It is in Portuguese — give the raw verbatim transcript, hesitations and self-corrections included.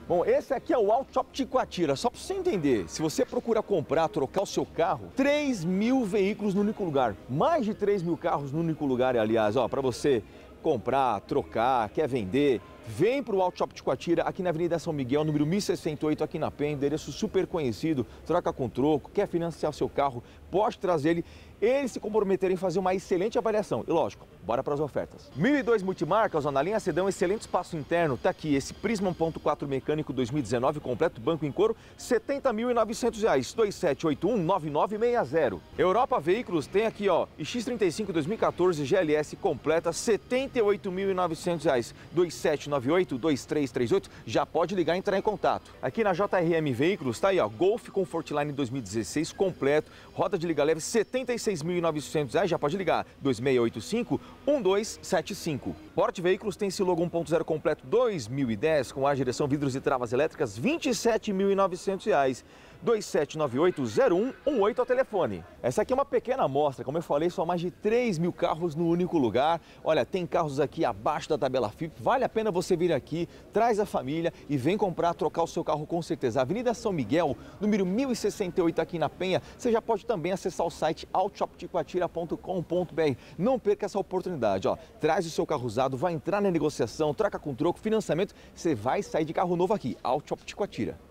Bom, esse aqui é o Auto Shop Ticoatira. Só para você entender, se você procura comprar, trocar o seu carro, três mil veículos no único lugar. Mais de três mil carros no único lugar, aliás, ó, para você comprar, trocar, quer vender, vem para o Auto Shop Ticoatira, aqui na Avenida São Miguel, número mil e sessenta e oito, aqui na Penha, endereço super conhecido, troca com troco, quer financiar o seu carro, pode trazer ele. Eles se comprometerem em fazer uma excelente avaliação. E lógico, bora para as ofertas. mil e dois multimarcas, ó, na linha sedã, excelente espaço interno. Tá aqui esse Prisma um ponto quatro mecânico dois mil e dezenove, completo, banco em couro, setenta mil e novecentos reais. dois sete oito um, nove nove seis zero. Europa Veículos tem aqui, ó, X trinta e cinco dois mil e quatorze G L S completa, setenta e oito mil e novecentos reais. dois sete nove oito, dois três três oito. Já pode ligar e entrar em contato. Aqui na J R M Veículos tá aí, ó, Golf Comfortline dois mil e dezesseis completo, roda de liga leve, setenta e seis mil e novecentos reais. Já pode ligar dois seis oito cinco, um dois sete cinco. Porte Veículos tem esse logo um ponto zero completo dois mil e dez com ar, direção, vidros e travas elétricas, vinte e sete mil e novecentos reais. dois sete nove oito, zero um um oito ao telefone. Essa aqui é uma pequena amostra, como eu falei, são mais de três mil carros no único lugar. Olha, tem carros aqui abaixo da tabela F I P, vale a pena você vir aqui, traz a família e vem comprar, trocar o seu carro com certeza. Avenida São Miguel, número mil e sessenta e oito, aqui na Penha. Você já pode também acessar o site auto shop ticoatira ponto com ponto br. Não perca essa oportunidade, ó. Traz o seu carro usado, vai entrar na negociação, troca com troco, financiamento, você vai sair de carro novo aqui, Auto Shop Ticoatira.